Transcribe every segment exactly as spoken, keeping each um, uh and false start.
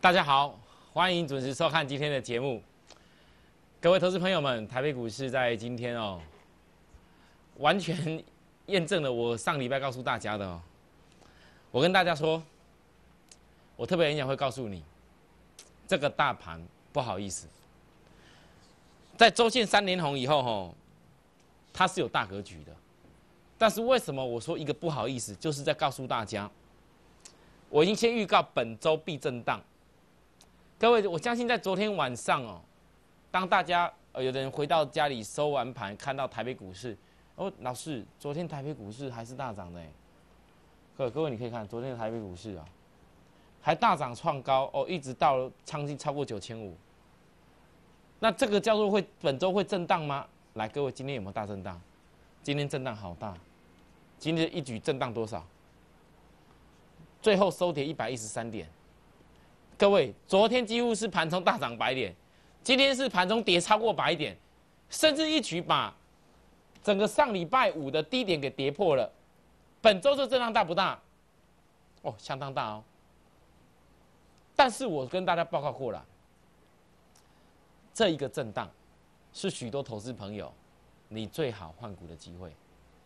大家好，欢迎准时收看今天的节目。各位投资朋友们，台北股市在今天哦，完全验证了我上礼拜告诉大家的哦。我跟大家说，我特别演讲会告诉你，这个大盘不好意思，在周线三连红以后吼，它是有大格局的。但是为什么我说一个不好意思，就是在告诉大家，我已经先预告本周必震荡。各位，我相信在昨天晚上哦，当大家呃有的人回到家里收完盘，看到台北股市，哦，老师，昨天台北股市还是大涨的哎。各各位你可以看昨天的台北股市啊，还大涨创高哦，一直到将近超过九千五。那这个叫做会本周会震荡吗？来，各位今天有没有大震荡？今天震荡好大，今天一举震荡多少？最后收跌一百一十三点。各位，昨天几乎是盘中大涨百点，今天是盘中跌超过百点，甚至一举把整个上礼拜五的低点给跌破了。本周这震荡大不大？哦，相当大哦。但是我跟大家报告过了，这一个震荡是许多投资朋友你最好换股的机会，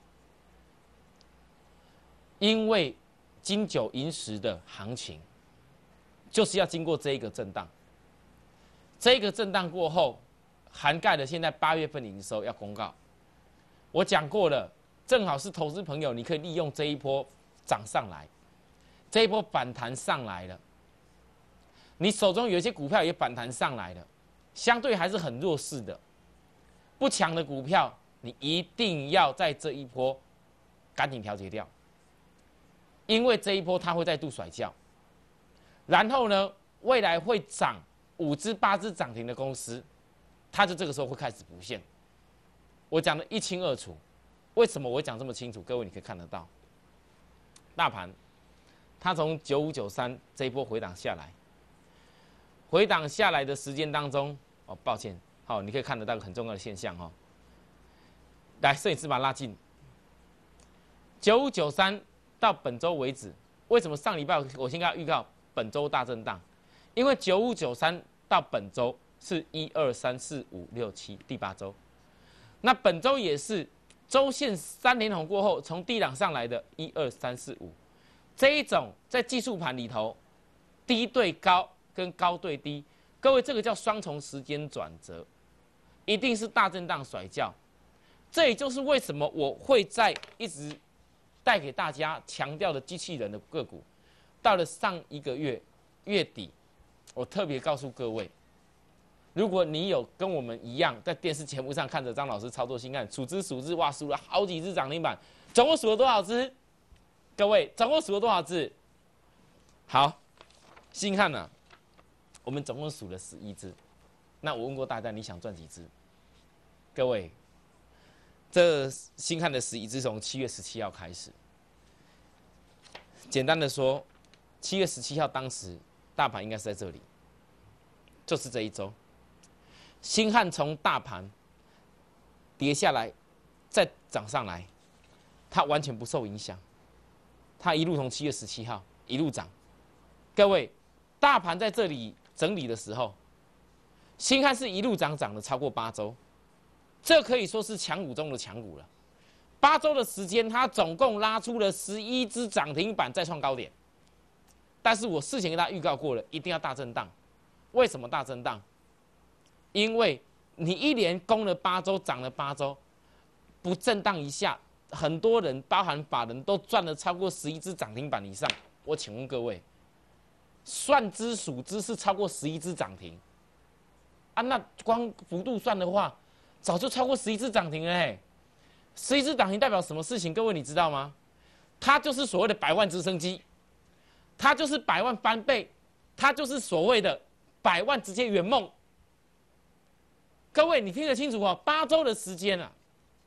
因为金九银十的行情就是要经过这一个震荡，这一个震荡过后，涵盖了现在八月份营收要公告。我讲过了，正好是投资朋友，你可以利用这一波涨上来，这一波反弹上来了，你手中有一些股票也反弹上来了，相对还是很弱势的，不强的股票，你一定要在这一波赶紧调节掉，因为这一波它会再度甩轿。然后呢，未来会涨五只八只涨停的公司，它就这个时候会开始浮现。我讲的一清二楚，为什么我讲这么清楚？各位你可以看得到，大盘它从九五九三这一波回档下来，回档下来的时间当中，哦，抱歉，好，你可以看得到很重要的现象哦。来，摄影师把它拉近，九五九三到本周为止，为什么上礼拜我先给他预告？本周大震荡，因为九五九三到本周是一二三四五六七第八周，那本周也是周线三连红过后从低档上来的一二三四五，这一种在技术盘里头低对高跟高对低，各位这个叫双重时间转折，一定是大震荡甩轿，这也就是为什么我会在一直带给大家强调的机器人的个股。到了上一个月月底，我特别告诉各位，如果你有跟我们一样在电视节目上看着张老师操作新汉，数只数只，哇，数了好几只涨停板，总共数了多少只？各位，总共数了多少只？好，新汉呢、啊，我们总共数了十一只。那我问过大家，你想赚几只？各位，这新汉的十一只从七月十七号开始，简单的说。七月十七号，当时大盘应该是在这里，就是这一周。新汉从大盘跌下来，再涨上来，它完全不受影响，它一路从七月十七号一路涨。各位，大盘在这里整理的时候，新汉是一路涨，涨了超过八周，这可以说是强股中的强股了。八周的时间，它总共拉出了十一只涨停板，再创高点。但是我事前跟大家预告过了，一定要大震荡。为什么大震荡？因为你一连攻了八周，涨了八周，不震荡一下，很多人包含法人都赚了超过十一只涨停板以上。我请问各位，算只数只是超过十一只涨停啊？那光幅度算的话，早就超过十一只涨停了哎。十一只涨停代表什么事情？各位你知道吗？它就是所谓的百万直升机。它就是百万翻倍，它就是所谓的百万直接圆梦。各位，你听得清楚哦？八周的时间啊，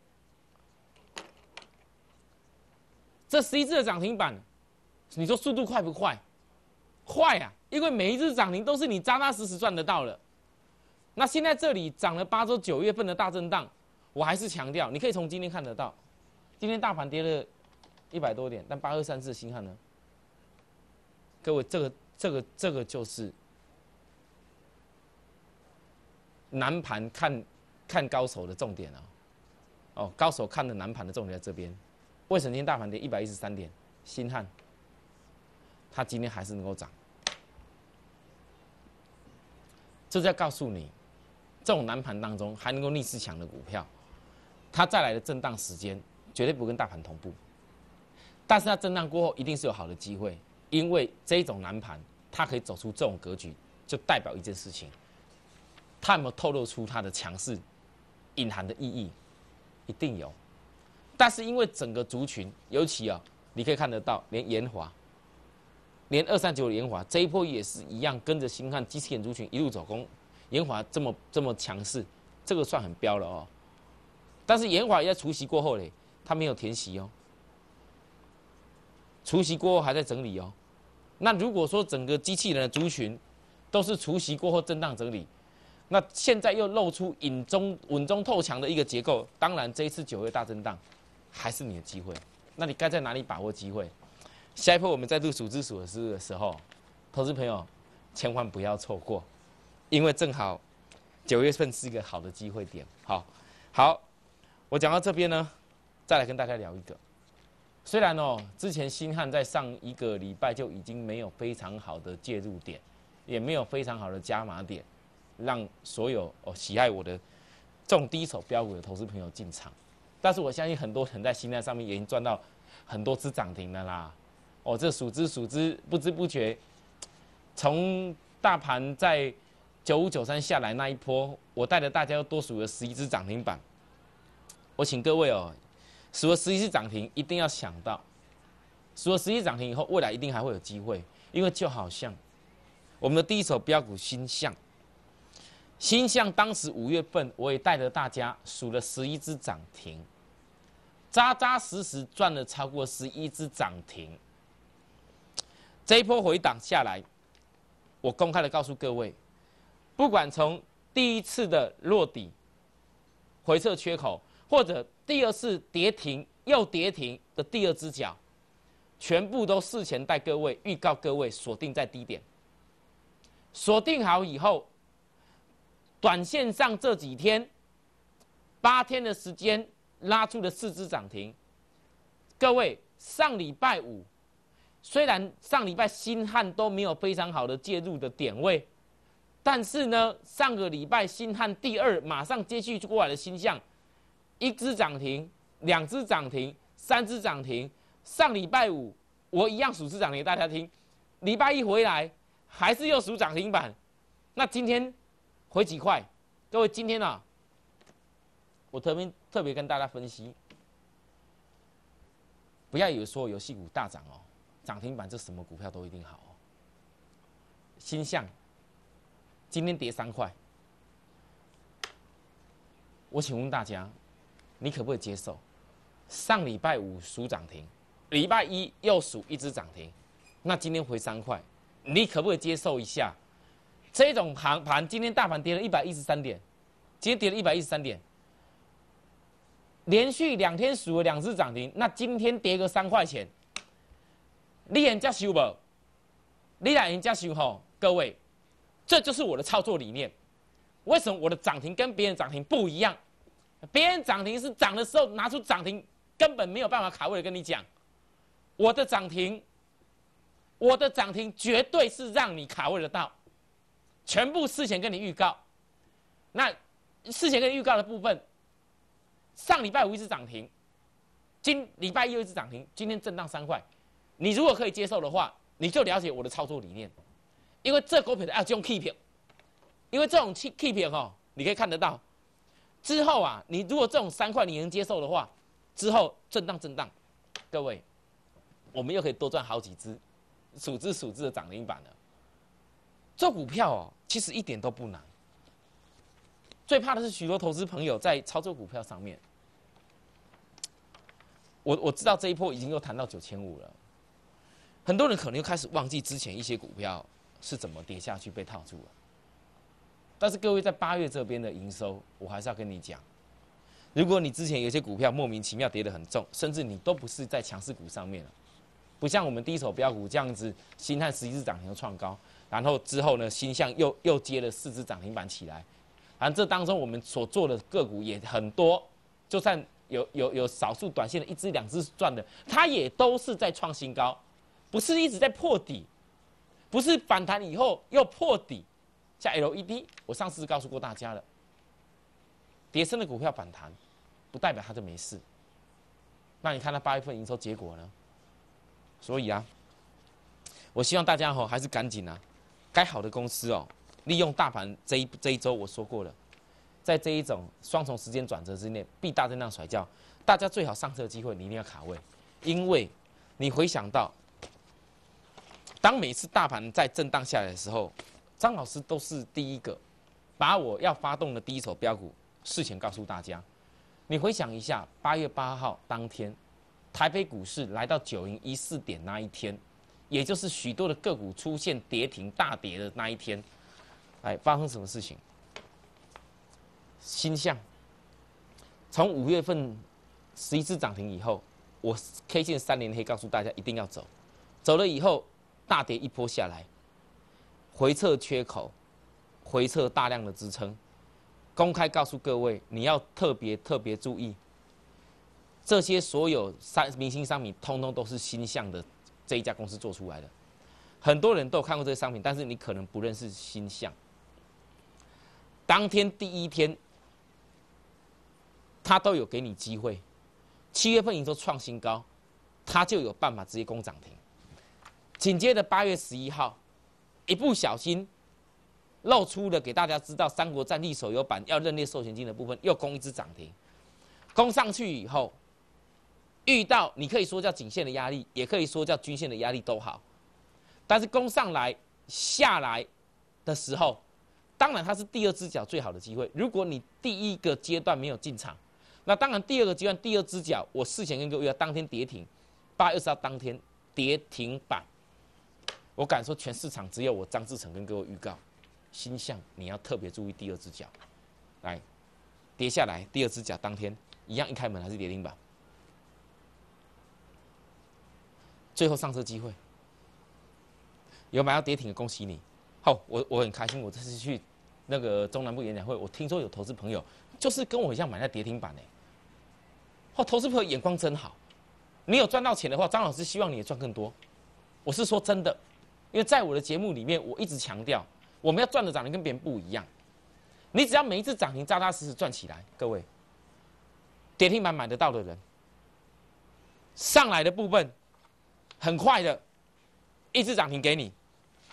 这十一只的涨停板，你说速度快不快？快啊！因为每一只涨停都是你扎扎实实赚得到了。那现在这里涨了八周，九月份的大震荡，我还是强调，你可以从今天看得到，今天大盘跌了一百多点，但八二三四新汉呢？各位，这个、这个、这个就是南盘看看高手的重点哦，哦，高手看的南盘的重点在这边。为什么今天大盘跌一百一十三点？新汉，它今天还是能够涨，这是要告诉你，这种南盘当中还能够逆势强的股票，它再来的震荡时间绝对不跟大盘同步，但是它震荡过后一定是有好的机会，因为这一种南盘它可以走出这种格局，就代表一件事情，它有没有透露出它的强势隐含的意义？一定有。但是因为整个族群，尤其啊，你可以看得到，连研华，连二三九的研华这一波也是一样，跟着星汉、机器人族群一路走空。研华这么这么强势，这个算很标了哦。但是研华也在除息过后嘞，它没有填息哦，除息过后还在整理哦。那如果说整个机器人的族群都是除息过后震荡整理，那现在又露出隐中稳中透强的一个结构，当然这一次九月大震荡还是你的机会。那你该在哪里把握机会？下一波我们在录数之数的时的时候，投资朋友千万不要错过，因为正好九月份是一个好的机会点。好，好，我讲到这边呢，再来跟大家聊一个。虽然哦，之前新汉在上一个礼拜就已经没有非常好的介入点，也没有非常好的加码点，让所有哦喜爱我的这种低手标股的投资朋友进场。但是我相信很多人在新汉上面已经赚到很多只涨停了啦。哦，这数只数只不知不觉，从大盘在九五九三下来那一波，我带着大家又多数了十一只涨停板。我请各位哦，数了十一只涨停，一定要想到，数了十一涨停以后，未来一定还会有机会，因为就好像我们的第一手标股新象，新象当时五月份我也带着大家数了十一只涨停，扎扎实实赚了超过十一只涨停。这一波回档下来，我公开的告诉各位，不管从第一次的落底、回撤缺口，或者第二次跌停又跌停的第二只脚，全部都事前带各位预告各位锁定在低点。锁定好以后，短线上这几天八天的时间拉出了四只涨停。各位，上礼拜五虽然上礼拜新汉都没有非常好的介入的点位，但是呢，上个礼拜新汉第二马上接续过来的新象，一只涨停，两只涨停，三只涨停。上礼拜五我一样数只涨停给大家听，礼拜一回来还是又数涨停板。那今天回几块？各位，今天啊，我特别特别跟大家分析，不要以为说游戏股大涨哦，涨停板这什么股票都一定好哦。新象今天跌三块，我请问大家，你可不可以接受？上礼拜五数涨停，礼拜一又数一只涨停，那今天回三块，你可不可以接受一下？这种行盘，今天大盘跌了一百一十三点，今天跌了一百一十三点，连续两天数了两只涨停，那今天跌个三块钱，你人家收不？你来人家收吼，各位，这就是我的操作理念。为什么我的涨停跟别人涨停不一样？别人涨停是涨的时候拿出涨停，根本没有办法卡位的跟你讲。我的涨停，我的涨停绝对是让你卡位得到，全部事前跟你预告。那事前跟你预告的部分，上礼拜五一只涨停，今礼拜一又一只涨停，今天震荡三块。你如果可以接受的话，你就了解我的操作理念。因为这股票要用 K 票，因为这种 K 票哦，你可以看得到。之后啊，你如果这种三块你能接受的话，之后震荡震荡，各位，我们又可以多赚好几只，数只数只的涨停板了。做股票哦，其实一点都不难。最怕的是许多投资朋友在操作股票上面，我我知道这一波已经又谈到九千五了，很多人可能又开始忘记之前一些股票是怎么跌下去被套住了。但是各位在八月这边的营收，我还是要跟你讲，如果你之前有些股票莫名其妙跌得很重，甚至你都不是在强势股上面了，不像我们第一手标股这样子，新汉十一只涨停创高，然后之后呢，新象又又接了四只涨停板起来， 反正这当中我们所做的个股也很多，就算有有有少数短线的一只两只赚的，它也都是在创新高，不是一直在破底，不是反弹以后又破底。像 L E D， 我上次告诉过大家了，跌升的股票反弹，不代表它就没事。那你看它八月份营收结果呢？所以啊，我希望大家吼还是赶紧啊，该好的公司哦，利用大盘这一这一周我说过了，在这一种双重时间转折之内，必大震荡甩掉，大家最好上车的机会你一定要卡位，因为你回想到，当每次大盘在震荡下来的时候，张老师都是第一个把我要发动的第一手标股事前告诉大家。你回想一下，八月八号当天，台北股市来到九零一四点那一天，也就是许多的个股出现跌停大跌的那一天，哎，发生什么事情？星象从五月份十一只涨停以后，我 K 线三连黑告诉大家一定要走，走了以后大跌一波下来，回测缺口，回测大量的支撑。公开告诉各位，你要特别特别注意，这些所有商明星商品，通通都是星象的这一家公司做出来的。很多人都有看过这个商品，但是你可能不认识星象。当天第一天，他都有给你机会，七月份营收创新高，他就有办法直接攻涨停。紧接着八月十一号，一不小心。露出了给大家知道，三国战力手游版要认列授权金的部分，又攻一只涨停，攻上去以后，遇到你可以说叫颈线的压力，也可以说叫均线的压力都好，但是攻上来下来的时候，当然它是第二只脚最好的机会。如果你第一个阶段没有进场，那当然第二个阶段第二只脚，我事前跟各位要当天跌停，八月二十号当天跌停板，我敢说全市场只有我张志成跟各位预告。星象你要特别注意第二只脚，来跌下来，第二只脚当天一样一开门还是跌停板，最后上车机会，有买到跌停的恭喜你。好，我我很开心，我这次去那个中南部演讲会，我听说有投资朋友就是跟我一样买在跌停板呢。哦，投资朋友眼光真好，你有赚到钱的话，张老师希望你也赚更多。我是说真的，因为在我的节目里面，我一直强调。我们要赚的涨停跟别人不一样，你只要每一次涨停扎扎实实赚起来，各位，跌停板买得到的人，上来的部分很快的，一只涨停给你，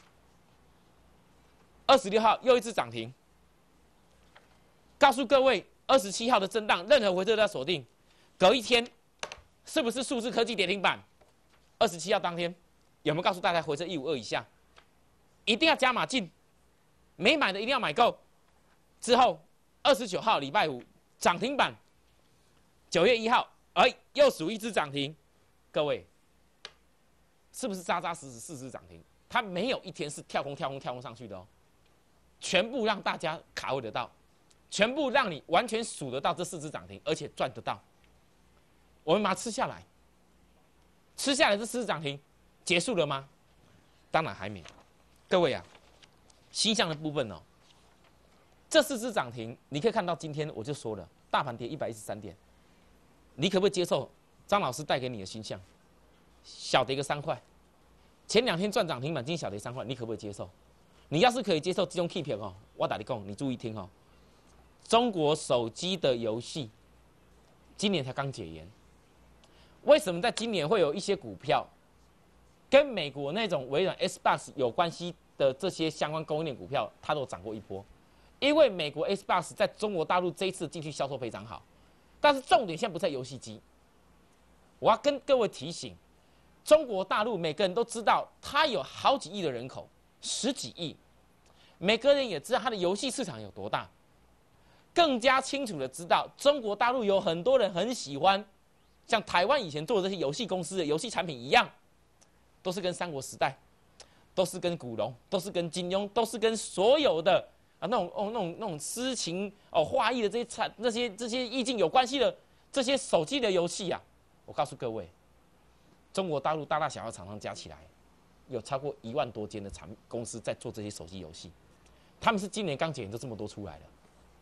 二十六号又一只涨停，告诉各位，二十七号的震荡，任何回撤都要锁定，隔一天，是不是数字科技跌停板？二十七号当天有没有告诉大家回撤一五二以下，一定要加码进？没买的一定要买够。之后二十九号礼拜五涨停板，九月一号，哎，又数一只涨停。各位，是不是扎扎实实四只涨停？它没有一天是跳空、跳空、跳空上去的哦，全部让大家卡位得到，全部让你完全数得到这四只涨停，而且赚得到。我们把它吃下来，吃下来这四只涨停，结束了吗？当然还没。各位啊。星象的部分哦，这四只涨停，你可以看到今天我就说了，大盘跌一百一十三点，你可不可以接受张老师带给你的星象，小跌个三块？前两天赚涨停板，今天小跌三块，你可不可以接受？你要是可以接受这种 K 片哦，我打你讲，你注意听哦，中国手机的游戏今年才刚解严，为什么在今年会有一些股票跟美国那种微软 Xbox 有关系？的这些相关供应链股票，它都涨过一波，因为美国 Xbox 在中国大陆这一次进去销售非常好，但是重点现在不在游戏机。我要跟各位提醒，中国大陆每个人都知道，它有好几亿的人口，十几亿，每个人也知道它的游戏市场有多大，更加清楚的知道，中国大陆有很多人很喜欢，像台湾以前做的这些游戏公司的游戏产品一样，都是跟三国时代。都是跟古龙，都是跟金庸，都是跟所有的啊那种哦那种那种诗情哦画意的这些产那些这些意境有关系的这些手机的游戏啊，我告诉各位，中国大陆大大小小厂商加起来，有超过一万多间的产公司在做这些手机游戏，他们是今年刚解严就这么多出来了，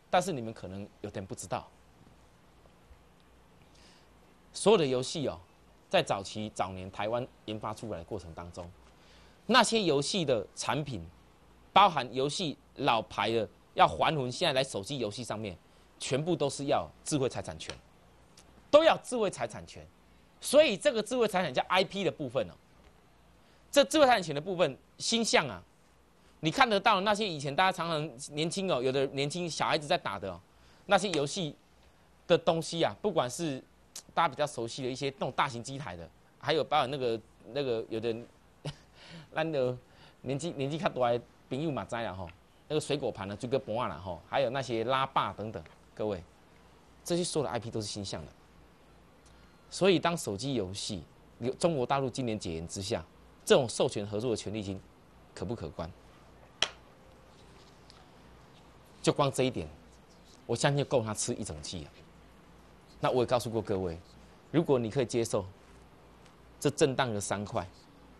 但是你们可能有点不知道，所有的游戏哦，在早期早年台湾研发出来的过程当中，那些游戏的产品，包含游戏老牌的要还魂，现在来手机游戏上面，全部都是要智慧财产权，都要智慧财产权。所以这个智慧财产叫 I P 的部分哦，这智慧财产权的部分，星象啊，你看得到那些以前大家常常年轻哦，有的年轻小孩子在打的哦，那些游戏的东西啊，不管是大家比较熟悉的一些那种大型机台的，还有包括那个那个有的，咱的年纪年纪较大的朋友嘛知啦吼，那个水果盘呢就跟博啊啦吼，还有那些拉霸等等，各位，这些所有的 I P 都是星象的。所以当手机游戏中国大陆今年解严之下，这种授权合作的权利金可不可观？就光这一点，我相信就够他吃一整季了。那我也告诉过各位，如果你可以接受这震荡的三块，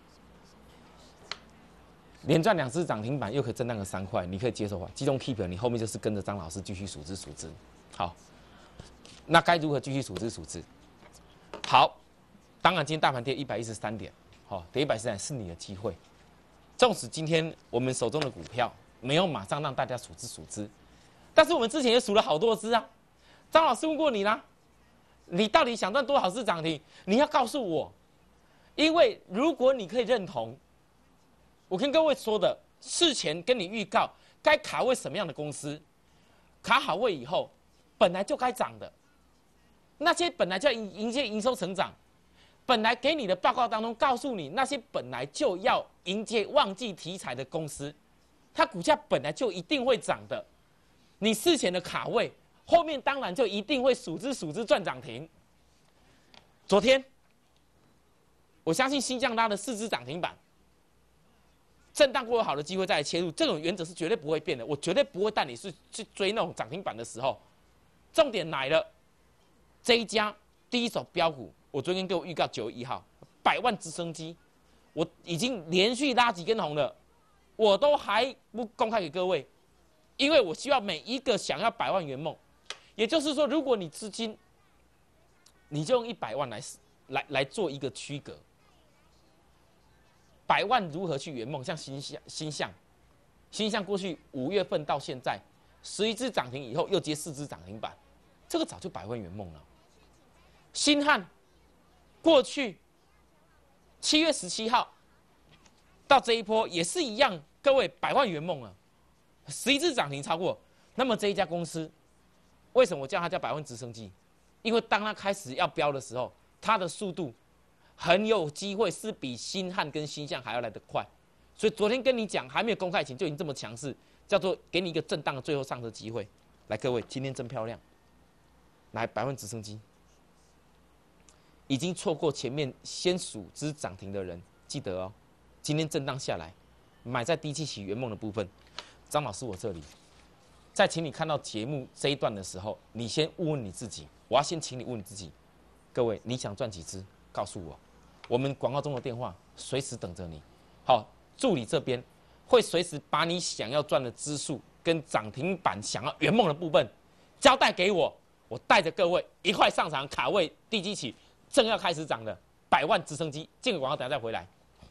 连赚两只涨停板，又可以震荡个三块，你可以接受吧？集中 keep， 你后面就是跟着张老师继续数之数之。好，那该如何继续数之数之？好，当然今天大盘跌一百一十三点，好、哦，跌一百一十三点是你的机会。纵使今天我们手中的股票没有马上让大家数之数之，但是我们之前也数了好多只啊。张老师问过你啦，你到底想赚多少只涨停？你要告诉我，因为如果你可以认同我跟各位说的，事前跟你预告该卡位什么样的公司，卡好位以后，本来就该涨的。那些本来就要迎迎接营收成长，本来给你的报告当中告诉你，那些本来就要迎接旺季题材的公司，它股价本来就一定会涨的。你事前的卡位，后面当然就一定会数之数之赚涨停。昨天，我相信新疆拉的四只涨停板，震荡过后好的机会再来切入，这种原则是绝对不会变的。我绝对不会带你去去追那种涨停板的时候，重点来了。这一家第一手标股，我昨天给我预告九月一号百万直升机，我已经连续拉几根红了，我都还不公开给各位，因为我希望每一个想要百万圆梦，也就是说，如果你资金，你就用一百万来来来做一个区隔，百万如何去圆梦？像新象新象，新象过去五月份到现在十一只涨停以后，又接四只涨停板，这个早就百万圆梦了。新汉过去七月十七号到这一波也是一样，各位百万圆梦啊，十一只涨停超过。那么这一家公司，为什么我叫它叫百万直升机？因为当它开始要飙的时候，它的速度很有机会是比新汉跟新象还要来得快。所以昨天跟你讲，还没有公开前就已经这么强势，叫做给你一个震荡的最后上车机会。来，各位，今天真漂亮，来百万直升机。已经错过前面先数只涨停的人，记得哦，今天震荡下来，买在低基期圆梦的部分。张老师，我这里，在请你看到节目这一段的时候，你先问问你自己，我要先请你问你自己，各位，你想赚几只？告诉我，我们广告中的电话随时等着你。好，助理这边会随时把你想要赚的支数跟涨停板想要圆梦的部分交代给我，我带着各位一块上场卡位低基期。正要开始涨的百万直升机，进个广告，等下再回来。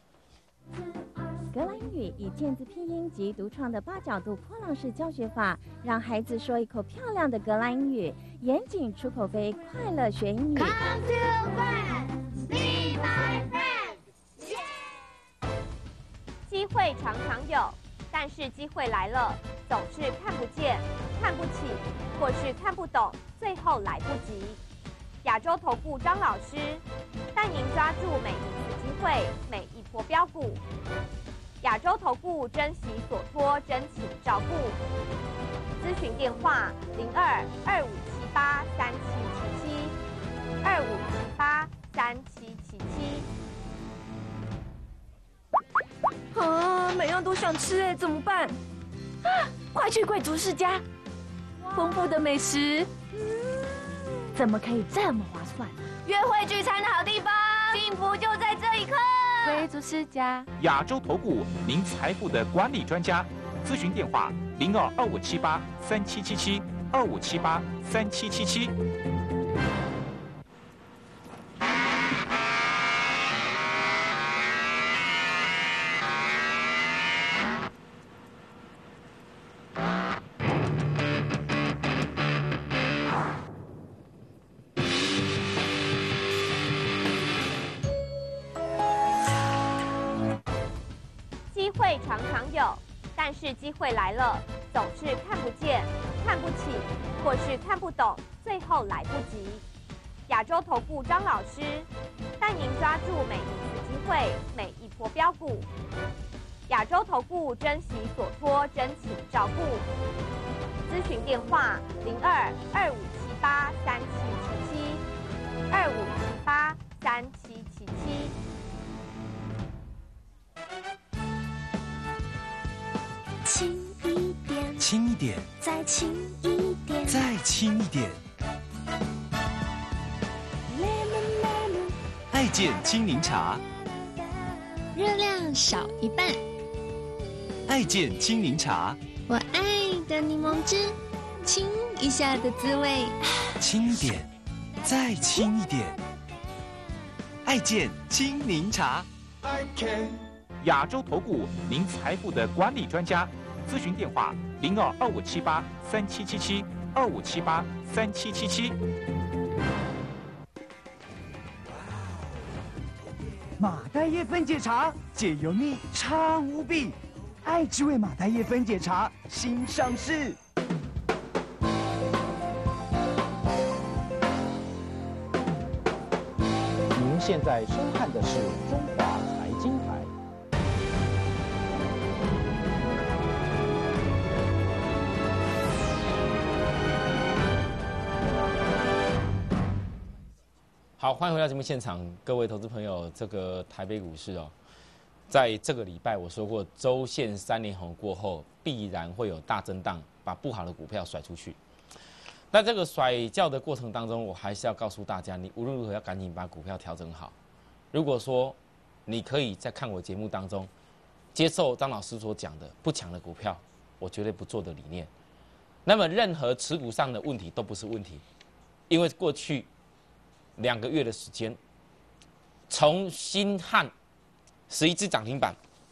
格兰英语以剑字拼音及独创的八角度波浪式教学法，让孩子说一口漂亮的格兰英语，严谨出口飞，快乐学英语。Come to class, be my friend. Yeah! 机会常常有，但是机会来了，总是看不见、看不起，或是看不懂，最后来不及。亚洲投顾张老师带您抓住每一次机会，每一波标股。亚洲投顾珍惜所托，真情照顾。咨询电话零二二五七八三七七七，二五七八三七七七。 啊，每样都想吃哎，怎么办？啊，快去贵族世家，丰富的美食。怎么可以这么划算？约会聚餐的好地方，幸福就在这一刻。贵族世家， 亚洲投顾，您财富的管理专家，咨询电话零二二五七八三七七七二五七八三七七七。 机会常常有，但是机会来了，总是看不见、看不起，或是看不懂，最后来不及。亚洲投顾张老师带您抓住每一次机会，每一波标股。亚洲投顾珍惜所托，真情照顾。咨询电话零二二五七八三七七七，二五七八三七七七。 轻一点， 轻一点， 再轻一点， 再轻一点。 Lemon lemon， 爱健青柠茶， 热量少一半。 爱健青柠茶， 我爱的柠檬汁，亲一下的滋味。 轻一点，再轻一点。爱健青柠茶。 亚洲投顾，您财富的管理专家，咨询电话零二二五七八三七七七二五七八三七七七。 马黛叶分解茶解油腻畅无比，爱之味马黛叶分解茶新上市。 您现在收看的是中华财经台。 好，欢迎回到节目现场，各位投资朋友。这个台北股市哦，在这个礼拜我说过，周线三连红过后，必然会有大震荡，把不好的股票甩出去。那这个甩掉的过程当中，我还是要告诉大家，你无论如何要赶紧把股票调整好。如果说你可以在看我节目当中接受张老师所讲的不强的股票，我绝对不做的理念，那么任何持股上的问题都不是问题，因为过去两个月的时间，从新汉十一只涨停板，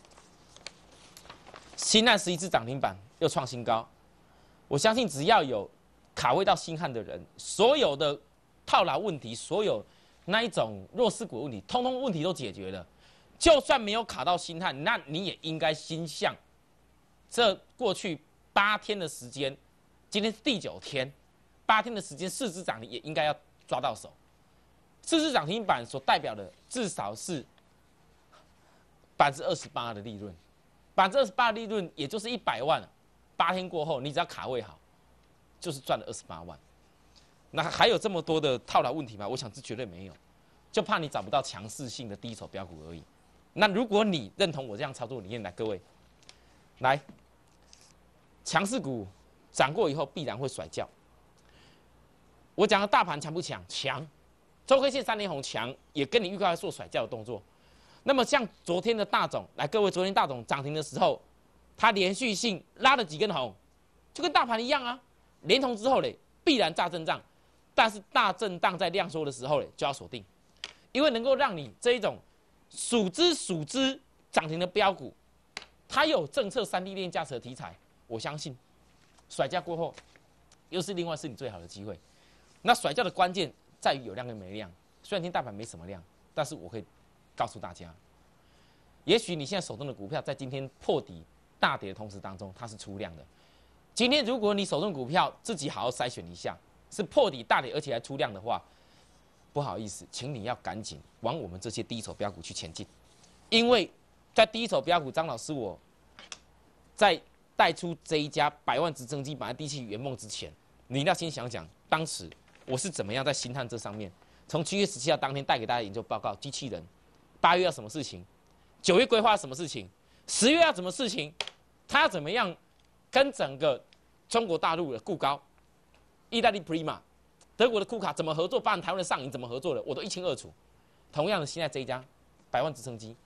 新汉十一只涨停板又创新高。我相信只要有卡位到新汉的人，所有的套牢问题，所有那一种弱势股问题，通通问题都解决了。就算没有卡到新汉，那你也应该心向这过去八天的时间，今天是第九天，八天的时间四只涨停也应该要抓到手。四只涨停板所代表的至少是百分之二十八的利润，百分之二十八的利润也就是一百万，八天过后你只要卡位好，就是赚了二十八万。那还有这么多的套牢问题吗？我想是绝对没有，就怕你找不到强势性的第一手标股而已。那如果你认同我这样操作理念，来各位，来，强势股涨过以后必然会甩掉。我讲的大盘强不强？强。周 K 线三连红强，也跟你预告要做甩掉的动作。那么像昨天的大总，来各位，昨天大总涨停的时候，它连续性拉了几根红，就跟大盘一样啊。连同之后嘞，必然大震荡，但是大震荡在量缩的时候嘞，就要锁定，因为能够让你这一种数只数只涨停的标股，它有政策三 D 链价值的题材，我相信甩掉过后，又是另外是你最好的机会。那甩掉的关键在于有量跟没量，虽然今天大盘没什么量，但是我可以告诉大家，也许你现在手中的股票在今天破底大跌的同时当中，它是出量的。今天如果你手中股票自己好好筛选一下，是破底大跌而且还出量的话，不好意思，请你要赶紧往我们这些第一手标股去前进，因为在第一手标股，张老师我在带出这一家百万直升机把它低起圆梦之前，你要先想想当时我是怎么样在新汉这上面，从七月十七号当天带给大家研究报告，机器人八月要什么事情，九月规划什么事情，十月要什么事情，他要怎么样跟整个中国大陆的固高、意大利 Prima、德国的库卡怎么合作，包含台湾的上影怎么合作的，我都一清二楚。同样的，现在这一家百万直升机，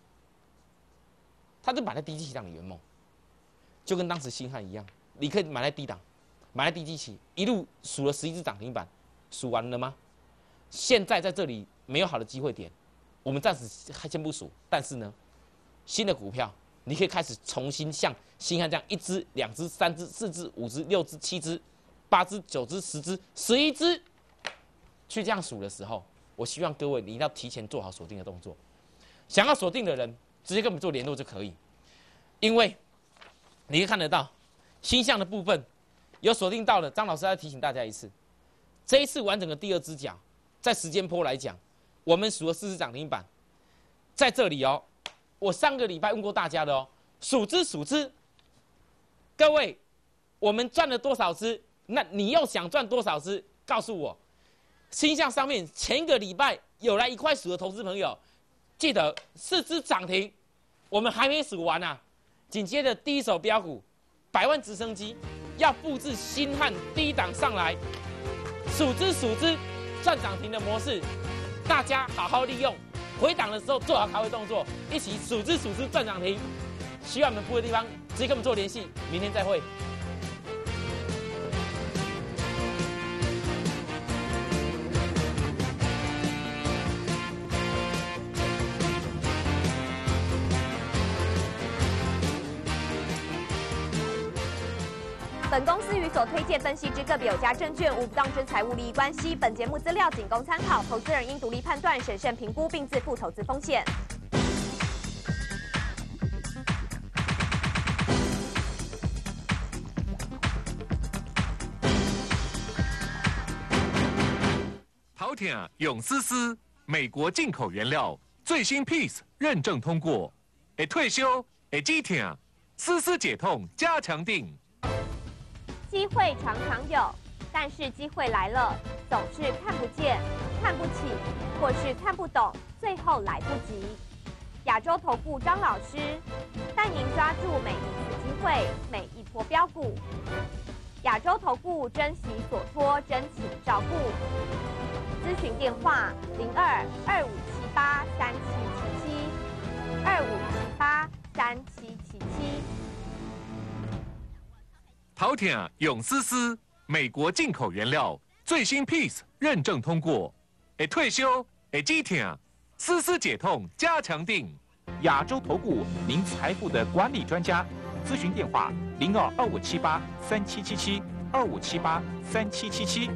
他就买在低基期档的圆梦，就跟当时新汉一样，你可以买在低档， 买在低基期，一路数了十一只涨停板，数完了吗？现在在这里没有好的机会点，我们暂时还先不数。但是呢，新的股票你可以开始重新像星汉这样一只、两只、三只、四只、五只、六只、七只、八只、九只、十只、十一只，去这样数的时候，我希望各位你一定要提前做好锁定的动作。想要锁定的人，直接跟我们做联络就可以，因为你可以看得到星象的部分有锁定到的。张老师再提醒大家一次，这一次完整的第二只脚，在时间波来讲，我们数了四只涨停板，在这里哦。我上个礼拜问过大家的哦，数只数只，各位，我们赚了多少只？那你又想赚多少只？告诉我。星象上面前一个礼拜有来一块数的投资朋友，记得四只涨停，我们还没数完啊。紧接着第一手标股，百万直升机要复制星汉第一档上来，数只数只赚涨停的模式，大家好好利用。回档的时候做好卡位动作，一起数只数只赚涨停。需要我们服务的地方，直接跟我们做联系。明天再会。 本公司与所推荐分析之个别有价证券无不当之财务利益关系。本节目资料仅供参考，投资人应独立判断、审慎评估并自负投资风险。 陶鼎永丝丝，美国进口原料，最新 Peace 认证通过，会退休，会止痛，丝丝解痛加强定。 机会常常有，但是机会来了，总是看不见、看不起，或是看不懂，最后来不及。亚洲投顾张老师带您抓住每一次机会，每一波标股。亚洲投顾珍惜所托，真情照顾。咨询电话零二二五七八三七七七二五七八三七七七。 陶鼎永丝丝，美国进口原料，最新 Peace 认证通过，会退休，会止痛，丝丝解痛加强定。 亚洲投顾，您财富的管理专家，咨询电话零二二五七八三七七七二五七八三七七七。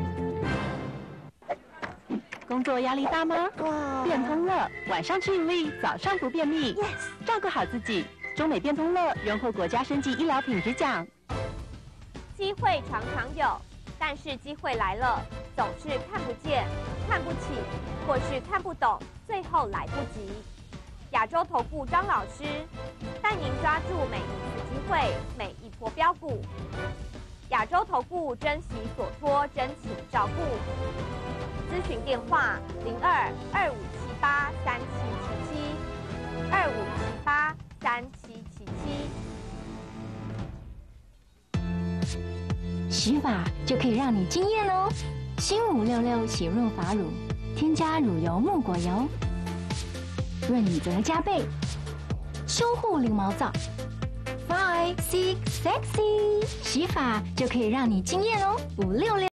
工作压力大吗？哇！变通乐，晚上吃一粒，早上不便秘。Yes， 照顾好自己。中美变通乐荣获国家生技医疗品质奖。 机会常常有，但是机会来了，总是看不见、看不起，或是看不懂，最后来不及。亚洲投顾张老师带您抓住每一次机会，每一波标股。亚洲投顾珍惜所托，真情照顾。咨询电话零二二五七八三七七七二五七八三七七七。 洗发就可以让你惊艳哦！新五六六洗润发乳，添加乳油木果油，润泽加倍，修护零毛躁 ，Five Six Sexy， 洗发就可以让你惊艳哦！五六六。